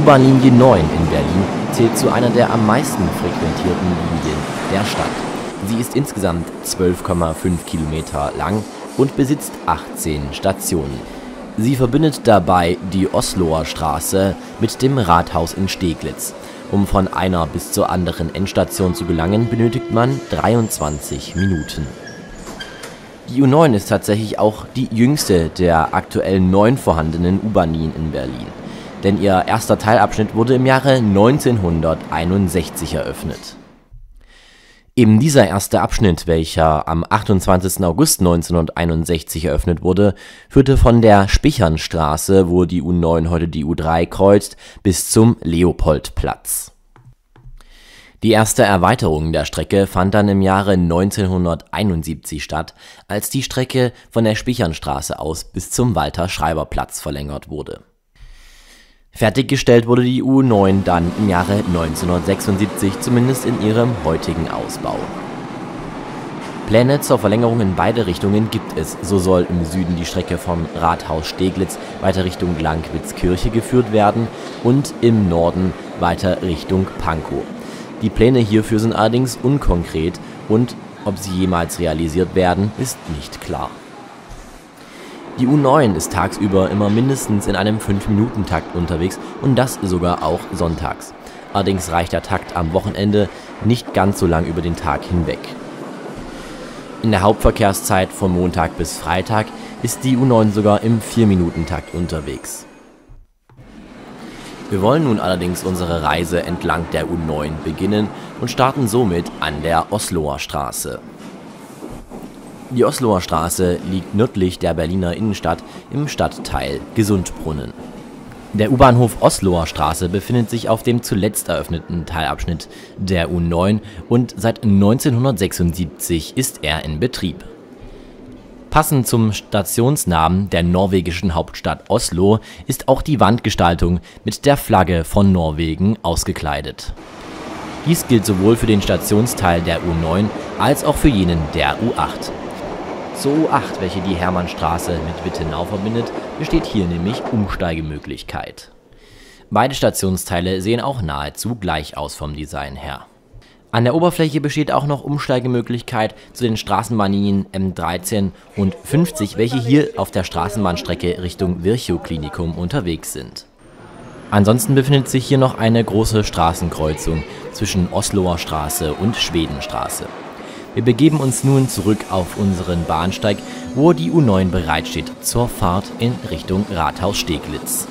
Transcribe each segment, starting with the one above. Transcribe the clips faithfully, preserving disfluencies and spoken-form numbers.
U-Bahn-Linie neun in Berlin zählt zu einer der am meisten frequentierten Linien der Stadt. Sie ist insgesamt zwölf Komma fünf Kilometer lang und besitzt achtzehn Stationen. Sie verbindet dabei die Osloer Straße mit dem Rathaus in Steglitz. Um von einer bis zur anderen Endstation zu gelangen, benötigt man dreiundzwanzig Minuten. Die U neun ist tatsächlich auch die jüngste der aktuell neun vorhandenen U-Bahn-Linien in Berlin. Denn ihr erster Teilabschnitt wurde im Jahre neunzehnhunderteinundsechzig eröffnet. Eben dieser erste Abschnitt, welcher am achtundzwanzigsten August neunzehnhunderteinundsechzig eröffnet wurde, führte von der Spichernstraße, wo die U neun heute die U drei kreuzt, bis zum Leopoldplatz. Die erste Erweiterung der Strecke fand dann im Jahre neunzehnhunderteinundsiebzig statt, als die Strecke von der Spichernstraße aus bis zum Walter-Schreiber-Platz verlängert wurde. Fertiggestellt wurde die U neun dann im Jahre neunzehnhundertsechsundsiebzig, zumindest in ihrem heutigen Ausbau. Pläne zur Verlängerung in beide Richtungen gibt es. So soll im Süden die Strecke vom Rathaus Steglitz weiter Richtung Langwitzkirche geführt werden und im Norden weiter Richtung Pankow. Die Pläne hierfür sind allerdings unkonkret und ob sie jemals realisiert werden, ist nicht klar. Die U neun ist tagsüber immer mindestens in einem fünf Minuten Takt unterwegs und das sogar auch sonntags. Allerdings reicht der Takt am Wochenende nicht ganz so lang über den Tag hinweg. In der Hauptverkehrszeit von Montag bis Freitag ist die U neun sogar im vier Minuten Takt unterwegs. Wir wollen nun allerdings unsere Reise entlang der U neun beginnen und starten somit an der Osloer Straße. Die Osloer Straße liegt nördlich der Berliner Innenstadt im Stadtteil Gesundbrunnen. Der U-Bahnhof Osloer Straße befindet sich auf dem zuletzt eröffneten Teilabschnitt der U neun und seit neunzehnhundertsechsundsiebzig ist er in Betrieb. Passend zum Stationsnamen der norwegischen Hauptstadt Oslo ist auch die Wandgestaltung mit der Flagge von Norwegen ausgekleidet. Dies gilt sowohl für den Stationsteil der U neun als auch für jenen der U acht. Zur U acht, welche die Hermannstraße mit Wittenau verbindet, besteht hier nämlich Umsteigemöglichkeit. Beide Stationsteile sehen auch nahezu gleich aus vom Design her. An der Oberfläche besteht auch noch Umsteigemöglichkeit zu den Straßenbahnlinien M dreizehn und fünfzig, welche hier auf der Straßenbahnstrecke Richtung Virchow-Klinikum unterwegs sind. Ansonsten befindet sich hier noch eine große Straßenkreuzung zwischen Osloer Straße und Schwedenstraße. Wir begeben uns nun zurück auf unseren Bahnsteig, wo die U neun bereitsteht zur Fahrt in Richtung Rathaus Steglitz.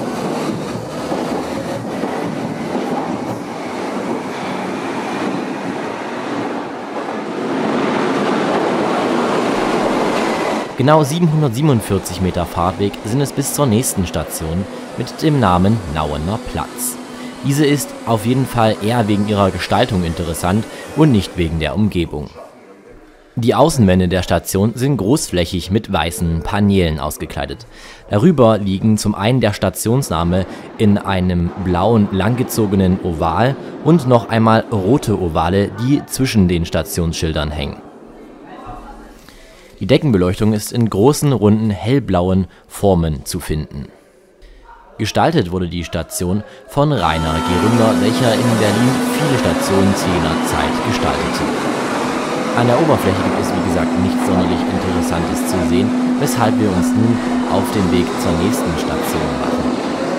Genau siebenhundertsiebenundvierzig Meter Fahrtweg sind es bis zur nächsten Station mit dem Namen Nauener Platz. Diese ist auf jeden Fall eher wegen ihrer Gestaltung interessant und nicht wegen der Umgebung. Die Außenwände der Station sind großflächig mit weißen Paneelen ausgekleidet. Darüber liegen zum einen der Stationsname in einem blauen langgezogenen Oval und noch einmal rote Ovale, die zwischen den Stationsschildern hängen. Die Deckenbeleuchtung ist in großen, runden, hellblauen Formen zu finden. Gestaltet wurde die Station von Rainer Geründer, welcher in Berlin viele Stationen zu jener Zeit gestaltete. An der Oberfläche gibt es wie gesagt nichts sonderlich Interessantes zu sehen, weshalb wir uns nun auf den Weg zur nächsten Station machen.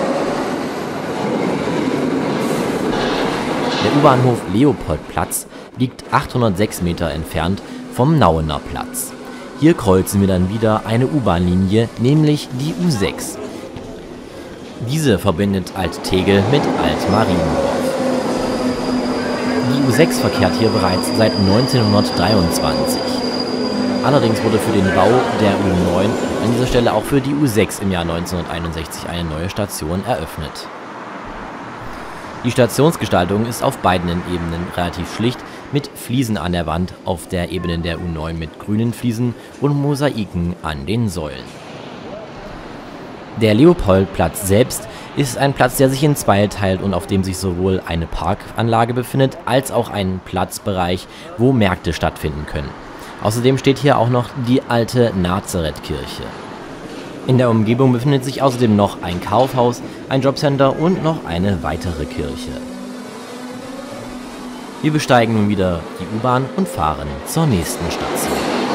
Der U-Bahnhof Leopoldplatz liegt achthundertsechs Meter entfernt vom Nauener Platz. Hier kreuzen wir dann wieder eine U-Bahn-Linie, nämlich die U sechs. Diese verbindet Alt-Tegel mit Alt-Mariendorf. Die U sechs verkehrt hier bereits seit neunzehnhundertdreiundzwanzig. Allerdings wurde für den Bau der U neun an dieser Stelle auch für die U sechs im Jahr neunzehnhunderteinundsechzig eine neue Station eröffnet. Die Stationsgestaltung ist auf beiden Ebenen relativ schlicht, mit Fliesen an der Wand auf der Ebene der U neun mit grünen Fliesen und Mosaiken an den Säulen. Der Leopoldplatz selbst ist ein Platz, der sich in zwei teilt und auf dem sich sowohl eine Parkanlage befindet, als auch ein Platzbereich, wo Märkte stattfinden können. Außerdem steht hier auch noch die alte Nazarethkirche. In der Umgebung befindet sich außerdem noch ein Kaufhaus, ein Jobcenter und noch eine weitere Kirche. Wir besteigen nun wieder die U-Bahn und fahren zur nächsten Station.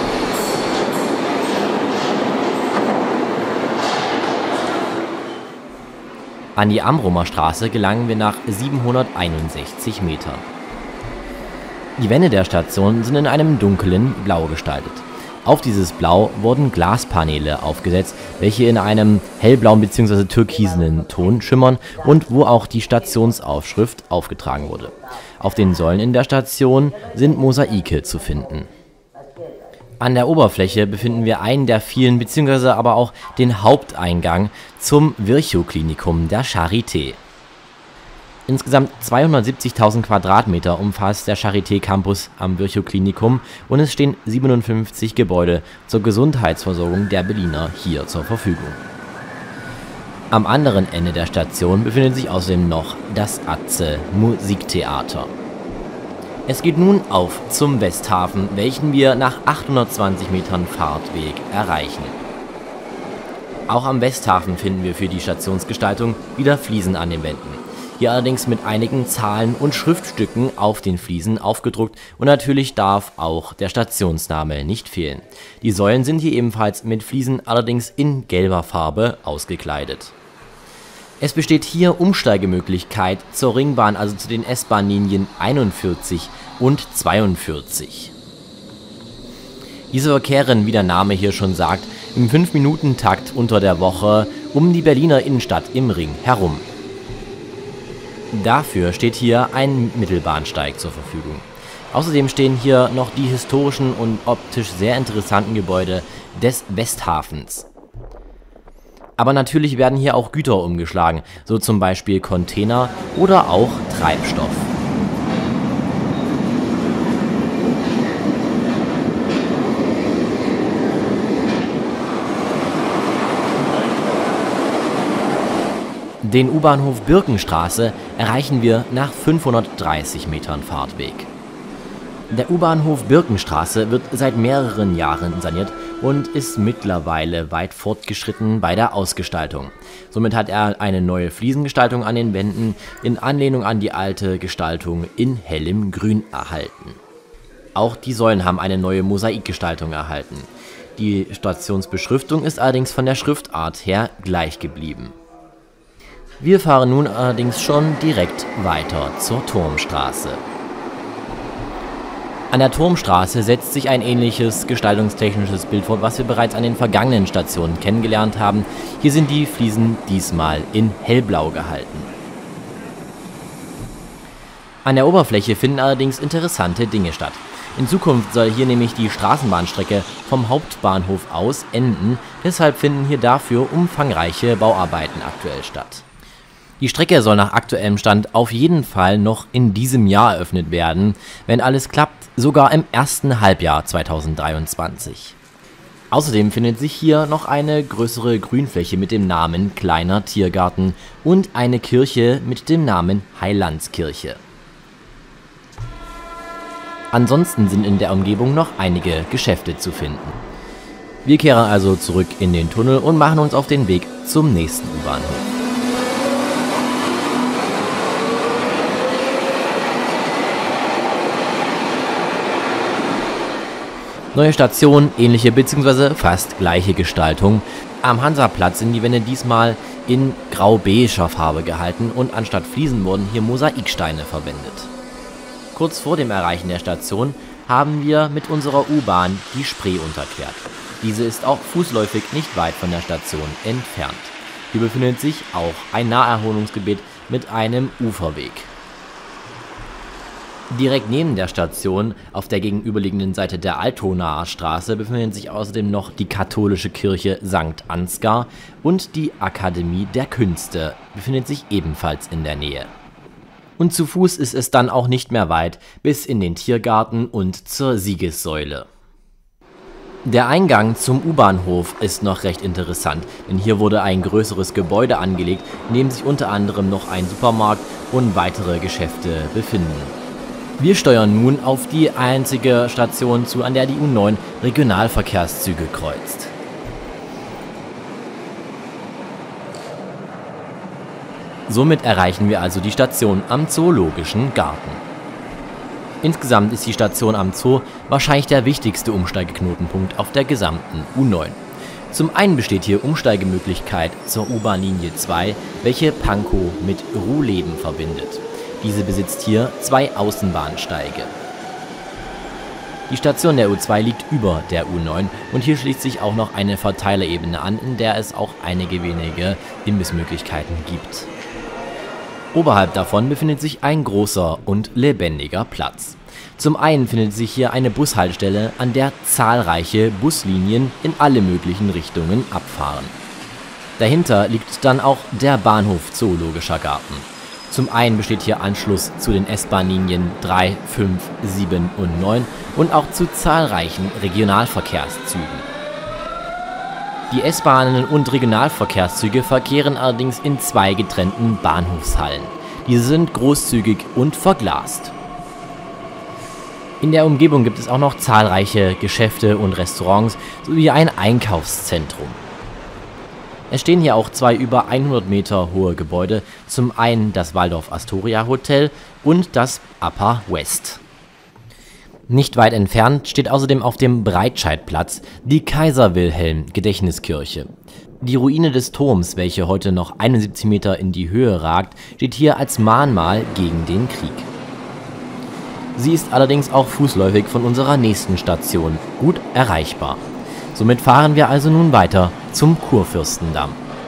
An die Amrumer Straße gelangen wir nach siebenhunderteinundsechzig Metern. Die Wände der Station sind in einem dunklen Blau gestaltet. Auf dieses Blau wurden Glaspaneele aufgesetzt, welche in einem hellblauen bzw. türkisenen Ton schimmern und wo auch die Stationsaufschrift aufgetragen wurde. Auf den Säulen in der Station sind Mosaike zu finden. An der Oberfläche befinden wir einen der vielen bzw. aber auch den Haupteingang zum Virchow-Klinikum der Charité. Insgesamt zweihundertsiebzigtausend Quadratmeter umfasst der Charité-Campus am Virchow-Klinikum und es stehen siebenundfünfzig Gebäude zur Gesundheitsversorgung der Berliner hier zur Verfügung. Am anderen Ende der Station befindet sich außerdem noch das Atze Musiktheater. Es geht nun auf zum Westhafen, welchen wir nach achthundertzwanzig Metern Fahrtweg erreichen. Auch am Westhafen finden wir für die Stationsgestaltung wieder Fliesen an den Wänden. Hier allerdings mit einigen Zahlen und Schriftstücken auf den Fliesen aufgedruckt und natürlich darf auch der Stationsname nicht fehlen. Die Säulen sind hier ebenfalls mit Fliesen, allerdings in gelber Farbe ausgekleidet. Es besteht hier Umsteigemöglichkeit zur Ringbahn, also zu den S-Bahn-Linien einundvierzig und zweiundvierzig. Diese verkehren, wie der Name hier schon sagt, im fünf Minuten Takt unter der Woche um die Berliner Innenstadt im Ring herum. Dafür steht hier ein Mittelbahnsteig zur Verfügung. Außerdem stehen hier noch die historischen und optisch sehr interessanten Gebäude des Westhafens. Aber natürlich werden hier auch Güter umgeschlagen, so zum Beispiel Container oder auch Treibstoff. Den U-Bahnhof Birkenstraße erreichen wir nach fünfhundertdreißig Metern Fahrtweg. Der U-Bahnhof Birkenstraße wird seit mehreren Jahren saniert und ist mittlerweile weit fortgeschritten bei der Ausgestaltung. Somit hat er eine neue Fliesengestaltung an den Wänden in Anlehnung an die alte Gestaltung in hellem Grün erhalten. Auch die Säulen haben eine neue Mosaikgestaltung erhalten. Die Stationsbeschriftung ist allerdings von der Schriftart her gleich geblieben. Wir fahren nun allerdings schon direkt weiter zur Turmstraße. An der Turmstraße setzt sich ein ähnliches gestaltungstechnisches Bild fort, was wir bereits an den vergangenen Stationen kennengelernt haben. Hier sind die Fliesen diesmal in hellblau gehalten. An der Oberfläche finden allerdings interessante Dinge statt. In Zukunft soll hier nämlich die Straßenbahnstrecke vom Hauptbahnhof aus enden, deshalb finden hier dafür umfangreiche Bauarbeiten aktuell statt. Die Strecke soll nach aktuellem Stand auf jeden Fall noch in diesem Jahr eröffnet werden, wenn alles klappt, sogar im ersten Halbjahr zweitausenddreiundzwanzig. Außerdem findet sich hier noch eine größere Grünfläche mit dem Namen Kleiner Tiergarten und eine Kirche mit dem Namen Heilandskirche. Ansonsten sind in der Umgebung noch einige Geschäfte zu finden. Wir kehren also zurück in den Tunnel und machen uns auf den Weg zum nächsten U-Bahnhof. Neue Station, ähnliche bzw. fast gleiche Gestaltung. Am Hansaplatz sind die Wände diesmal in grau-beiger Farbe gehalten und anstatt Fliesen wurden hier Mosaiksteine verwendet. Kurz vor dem Erreichen der Station haben wir mit unserer U-Bahn die Spree unterquert. Diese ist auch fußläufig nicht weit von der Station entfernt. Hier befindet sich auch ein Naherholungsgebiet mit einem Uferweg. Direkt neben der Station, auf der gegenüberliegenden Seite der Altonaer Straße, befindet sich außerdem noch die katholische Kirche Sankt Ansgar und die Akademie der Künste befindet sich ebenfalls in der Nähe. Und zu Fuß ist es dann auch nicht mehr weit bis in den Tiergarten und zur Siegessäule. Der Eingang zum U-Bahnhof ist noch recht interessant, denn hier wurde ein größeres Gebäude angelegt, in dem sich unter anderem noch ein Supermarkt und weitere Geschäfte befinden. Wir steuern nun auf die einzige Station zu, an der die U neun Regionalverkehrszüge kreuzt. Somit erreichen wir also die Station am Zoologischen Garten. Insgesamt ist die Station am Zoo wahrscheinlich der wichtigste Umsteigeknotenpunkt auf der gesamten U neun. Zum einen besteht hier Umsteigemöglichkeit zur U-Bahn-Linie zwei, welche Pankow mit Ruhleben verbindet. Diese besitzt hier zwei Außenbahnsteige. Die Station der U zwei liegt über der U neun und hier schließt sich auch noch eine Verteilerebene an, in der es auch einige wenige Imbissmöglichkeiten gibt. Oberhalb davon befindet sich ein großer und lebendiger Platz. Zum einen findet sich hier eine Bushaltestelle, an der zahlreiche Buslinien in alle möglichen Richtungen abfahren. Dahinter liegt dann auch der Bahnhof Zoologischer Garten. Zum einen besteht hier Anschluss zu den S-Bahn-Linien drei, fünf, sieben und neun und auch zu zahlreichen Regionalverkehrszügen. Die S-Bahnen und Regionalverkehrszüge verkehren allerdings in zwei getrennten Bahnhofshallen. Diese sind großzügig und verglast. In der Umgebung gibt es auch noch zahlreiche Geschäfte und Restaurants sowie ein Einkaufszentrum. Es stehen hier auch zwei über hundert Meter hohe Gebäude, zum einen das Waldorf Astoria Hotel und das Upper West. Nicht weit entfernt steht außerdem auf dem Breitscheidplatz die Kaiser-Wilhelm-Gedächtniskirche. Die Ruine des Turms, welche heute noch einundsiebzig Meter in die Höhe ragt, steht hier als Mahnmal gegen den Krieg. Sie ist allerdings auch fußläufig von unserer nächsten Station gut erreichbar. Somit fahren wir also nun weiter zum Kurfürstendamm.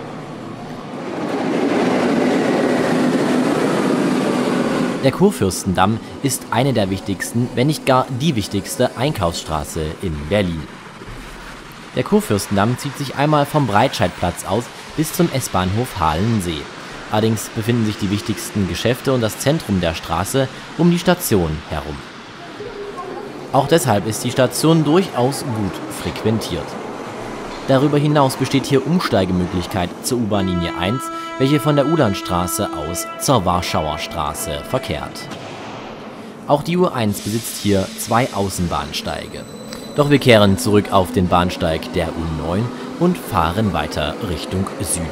Der Kurfürstendamm ist eine der wichtigsten, wenn nicht gar die wichtigste Einkaufsstraße in Berlin. Der Kurfürstendamm zieht sich einmal vom Breitscheidplatz aus bis zum S-Bahnhof Halensee. Allerdings befinden sich die wichtigsten Geschäfte und das Zentrum der Straße um die Station herum. Auch deshalb ist die Station durchaus gut frequentiert. Darüber hinaus besteht hier Umsteigemöglichkeit zur U-Bahn-Linie eins, welche von der Ulandstraße aus zur Warschauer Straße verkehrt. Auch die U eins besitzt hier zwei Außenbahnsteige. Doch wir kehren zurück auf den Bahnsteig der U neun und fahren weiter Richtung Süden.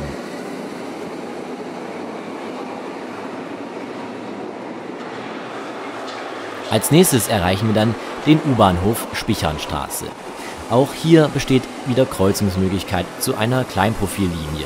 Als nächstes erreichen wir dann den U-Bahnhof Spichernstraße. Auch hier besteht wieder Kreuzungsmöglichkeit zu einer Kleinprofillinie.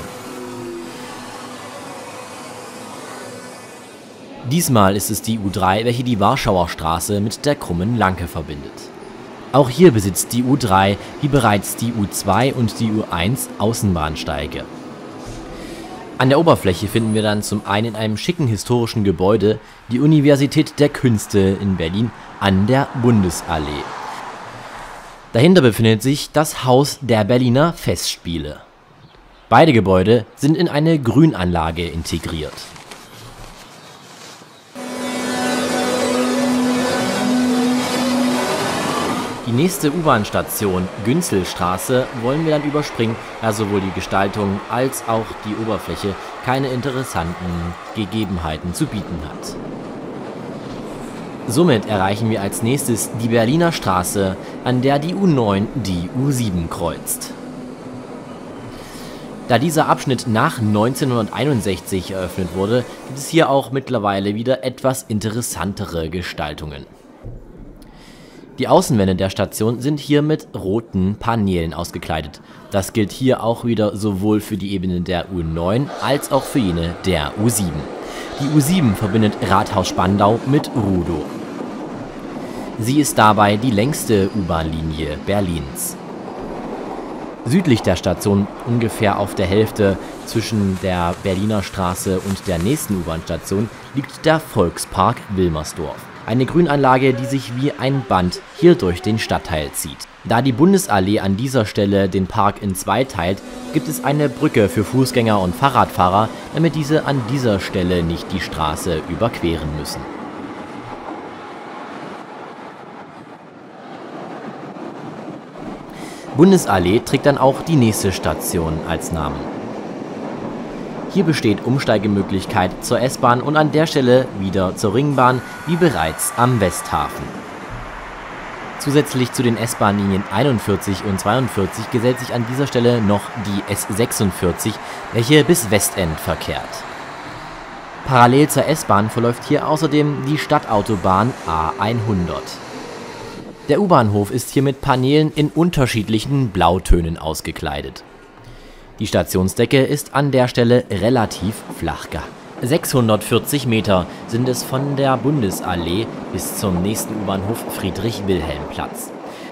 Diesmal ist es die U drei, welche die Warschauer Straße mit der Krummen Lanke verbindet. Auch hier besitzt die U drei, wie bereits die U zwei und die U eins, Außenbahnsteige. An der Oberfläche finden wir dann zum einen in einem schicken historischen Gebäude die Universität der Künste in Berlin an der Bundesallee. Dahinter befindet sich das Haus der Berliner Festspiele. Beide Gebäude sind in eine Grünanlage integriert. Die nächste U-Bahn-Station, Günzelstraße, wollen wir dann überspringen, da sowohl die Gestaltung als auch die Oberfläche keine interessanten Gegebenheiten zu bieten hat. Somit erreichen wir als nächstes die Berliner Straße, an der die U neun die U sieben kreuzt. Da dieser Abschnitt nach neunzehnhunderteinundsechzig eröffnet wurde, gibt es hier auch mittlerweile wieder etwas interessantere Gestaltungen. Die Außenwände der Station sind hier mit roten Paneelen ausgekleidet. Das gilt hier auch wieder sowohl für die Ebene der U neun als auch für jene der U sieben. Die U sieben verbindet Rathaus Spandau mit Rudow. Sie ist dabei die längste U-Bahn-Linie Berlins. Südlich der Station, ungefähr auf der Hälfte zwischen der Berliner Straße und der nächsten U-Bahn-Station, liegt der Volkspark Wilmersdorf. Eine Grünanlage, die sich wie ein Band hier durch den Stadtteil zieht. Da die Bundesallee an dieser Stelle den Park in zwei teilt, gibt es eine Brücke für Fußgänger und Fahrradfahrer, damit diese an dieser Stelle nicht die Straße überqueren müssen. Bundesallee trägt dann auch die nächste Station als Namen. Hier besteht Umsteigemöglichkeit zur S-Bahn und an der Stelle wieder zur Ringbahn, wie bereits am Westhafen. Zusätzlich zu den S-Bahn-Linien einundvierzig und zweiundvierzig gesellt sich an dieser Stelle noch die S sechsundvierzig, welche bis Westend verkehrt. Parallel zur S-Bahn verläuft hier außerdem die Stadtautobahn A hundert. Der U-Bahnhof ist hier mit Paneelen in unterschiedlichen Blautönen ausgekleidet. Die Stationsdecke ist an der Stelle relativ flach gehalten. sechshundertvierzig Meter sind es von der Bundesallee bis zum nächsten U-Bahnhof Friedrich-Wilhelm-Platz.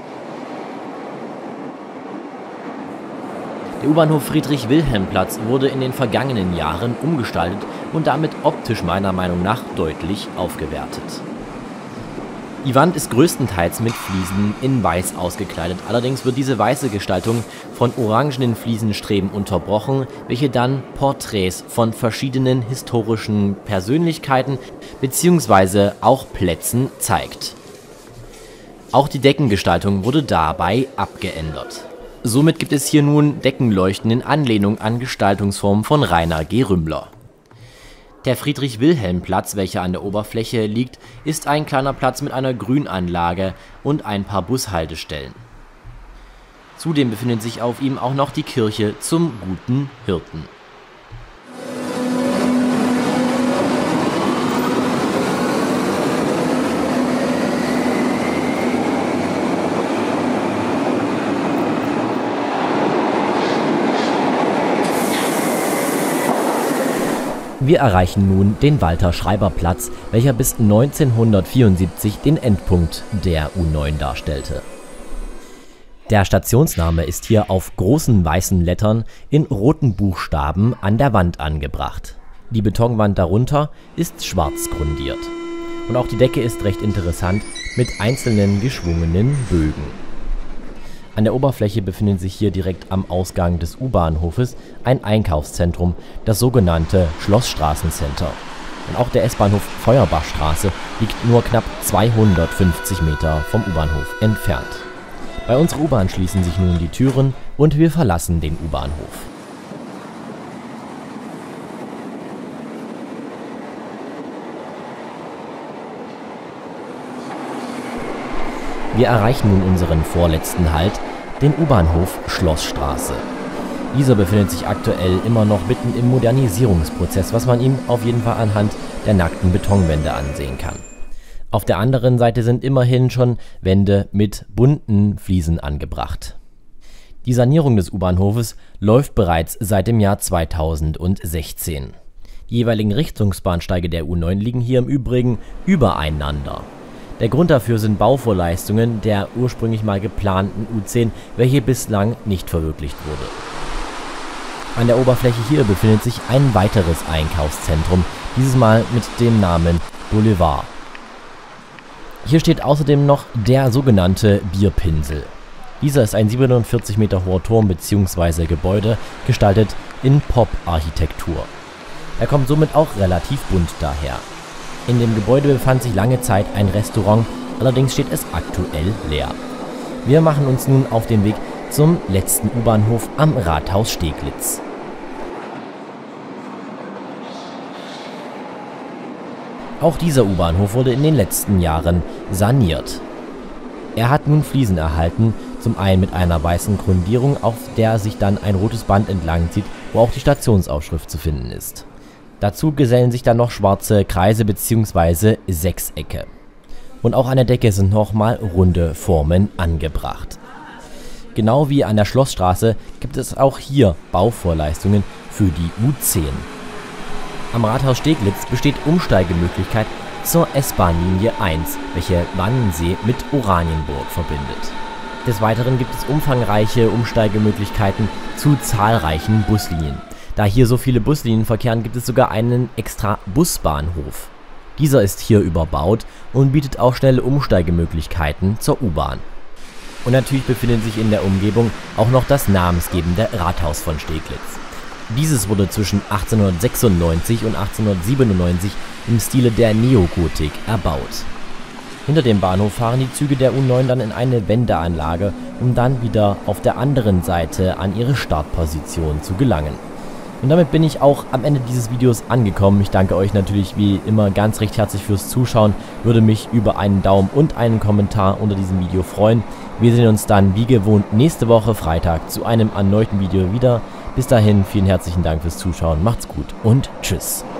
Der U-Bahnhof Friedrich-Wilhelm-Platz wurde in den vergangenen Jahren umgestaltet und damit optisch meiner Meinung nach deutlich aufgewertet. Die Wand ist größtenteils mit Fliesen in Weiß ausgekleidet, allerdings wird diese weiße Gestaltung von orangenen Fliesenstreben unterbrochen, welche dann Porträts von verschiedenen historischen Persönlichkeiten bzw. auch Plätzen zeigt. Auch die Deckengestaltung wurde dabei abgeändert. Somit gibt es hier nun Deckenleuchten in Anlehnung an Gestaltungsformen von Rainer G. Rümmler. Der Friedrich-Wilhelm-Platz, welcher an der Oberfläche liegt, ist ein kleiner Platz mit einer Grünanlage und ein paar Bushaltestellen. Zudem befindet sich auf ihm auch noch die Kirche zum Guten Hirten. Wir erreichen nun den Walter-Schreiber-Platz, welcher bis neunzehnhundertvierundsiebzig den Endpunkt der U neun darstellte. Der Stationsname ist hier auf großen weißen Lettern in roten Buchstaben an der Wand angebracht. Die Betonwand darunter ist schwarz grundiert. Und auch die Decke ist recht interessant mit einzelnen geschwungenen Bögen. An der Oberfläche befindet sich hier direkt am Ausgang des U-Bahnhofes ein Einkaufszentrum, das sogenannte Schlossstraßencenter. Und auch der S-Bahnhof Feuerbachstraße liegt nur knapp zweihundertfünfzig Meter vom U-Bahnhof entfernt. Bei unserer U-Bahn schließen sich nun die Türen und wir verlassen den U-Bahnhof. Wir erreichen nun unseren vorletzten Halt, den U-Bahnhof Schlossstraße. Dieser befindet sich aktuell immer noch mitten im Modernisierungsprozess, was man ihm auf jeden Fall anhand der nackten Betonwände ansehen kann. Auf der anderen Seite sind immerhin schon Wände mit bunten Fliesen angebracht. Die Sanierung des U-Bahnhofes läuft bereits seit dem Jahr zweitausendsechzehn. Die jeweiligen Richtungsbahnsteige der U neun liegen hier im Übrigen übereinander. Der Grund dafür sind Bauvorleistungen der ursprünglich mal geplanten U zehn, welche bislang nicht verwirklicht wurde. An der Oberfläche hier befindet sich ein weiteres Einkaufszentrum, dieses Mal mit dem Namen Boulevard. Hier steht außerdem noch der sogenannte Bierpinsel. Dieser ist ein siebenundvierzig Meter hoher Turm bzw. Gebäude, gestaltet in Pop-Architektur. Er kommt somit auch relativ bunt daher. In dem Gebäude befand sich lange Zeit ein Restaurant, allerdings steht es aktuell leer. Wir machen uns nun auf den Weg zum letzten U-Bahnhof am Rathaus Steglitz. Auch dieser U-Bahnhof wurde in den letzten Jahren saniert. Er hat nun Fliesen erhalten, zum einen mit einer weißen Grundierung, auf der sich dann ein rotes Band entlang zieht, wo auch die Stationsaufschrift zu finden ist. Dazu gesellen sich dann noch schwarze Kreise bzw. Sechsecke. Und auch an der Decke sind nochmal runde Formen angebracht. Genau wie an der Schlossstraße gibt es auch hier Bauvorleistungen für die U zehn. Am Rathaus Steglitz besteht Umsteigemöglichkeit zur S-Bahn-Linie eins, welche Wannsee mit Oranienburg verbindet. Des Weiteren gibt es umfangreiche Umsteigemöglichkeiten zu zahlreichen Buslinien. Da hier so viele Buslinien verkehren, gibt es sogar einen extra Busbahnhof. Dieser ist hier überbaut und bietet auch schnelle Umsteigemöglichkeiten zur U-Bahn. Und natürlich befindet sich in der Umgebung auch noch das namensgebende Rathaus von Steglitz. Dieses wurde zwischen achtzehnhundertsechsundneunzig und achtzehnhundertsiebenundneunzig im Stile der Neogotik erbaut. Hinter dem Bahnhof fahren die Züge der U neun dann in eine Wendeanlage, um dann wieder auf der anderen Seite an ihre Startposition zu gelangen. Und damit bin ich auch am Ende dieses Videos angekommen. Ich danke euch natürlich wie immer ganz recht herzlich fürs Zuschauen. Würde mich über einen Daumen und einen Kommentar unter diesem Video freuen. Wir sehen uns dann wie gewohnt nächste Woche Freitag zu einem erneuten Video wieder. Bis dahin, vielen herzlichen Dank fürs Zuschauen. Macht's gut und tschüss.